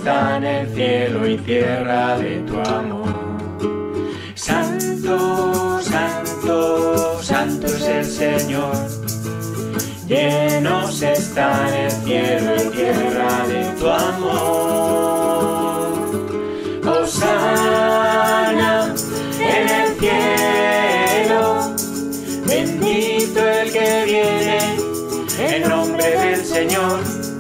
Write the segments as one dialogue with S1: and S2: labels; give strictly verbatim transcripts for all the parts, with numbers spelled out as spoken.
S1: está en el cielo y tierra de tu amor. Santo, santo, santo es el Señor. Llenos está en el cielo y tierra de tu amor. Hosana en el cielo, bendito el que viene en nombre del Señor.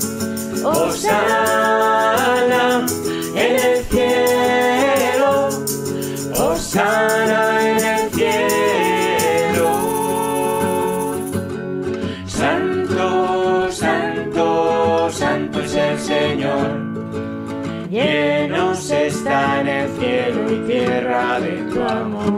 S1: Hosana en el cielo, hosana en el cielo. Santo, santo, santo es el Señor. Llenos está en el cielo y tierra de tu amor.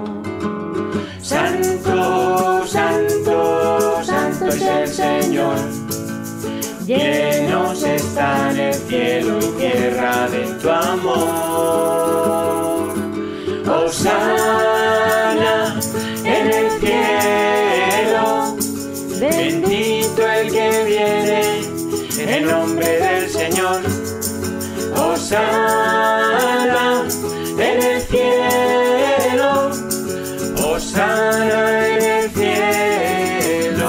S1: Santo, santo, santo es el Señor. Llenos está en el cielo y tierra de tu amor. Hosana en el cielo, bendito el que viene en nombre del Señor. Hosana en el cielo, hosana en el cielo.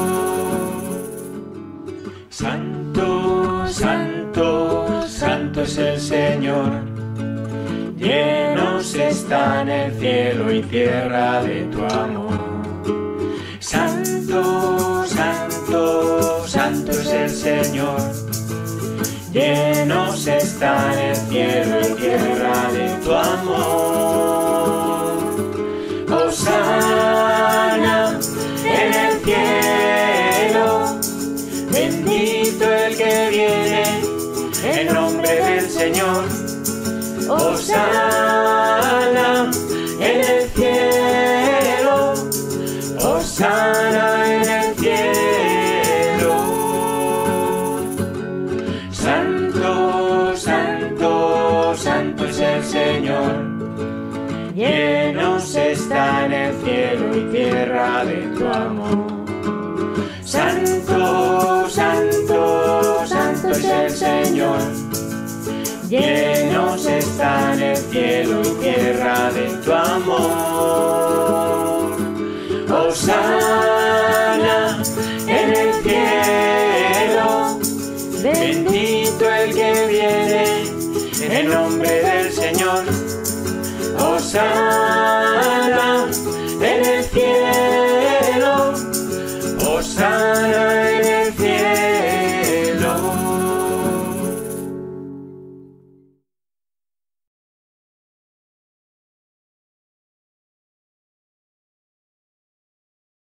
S1: Santo, santo, santo es el Señor. Llenos está en el cielo y tierra de tu amor. Santo, santo, santo es el Señor. Llenos está en el cielo y tierra de tu amor. Hosana en el cielo, bendito el que viene en nombre del Señor. Hosana en el cielo, hosana en el cielo. Santo, santo, santo es el Señor. Llenos está en el cielo y tierra de tu amor. Santo, santo, santo es el Señor. Llenos está en el cielo y tierra de tu amor. Hosana en el cielo, bendito el que viene en nombre del Señor. Hosana en el cielo.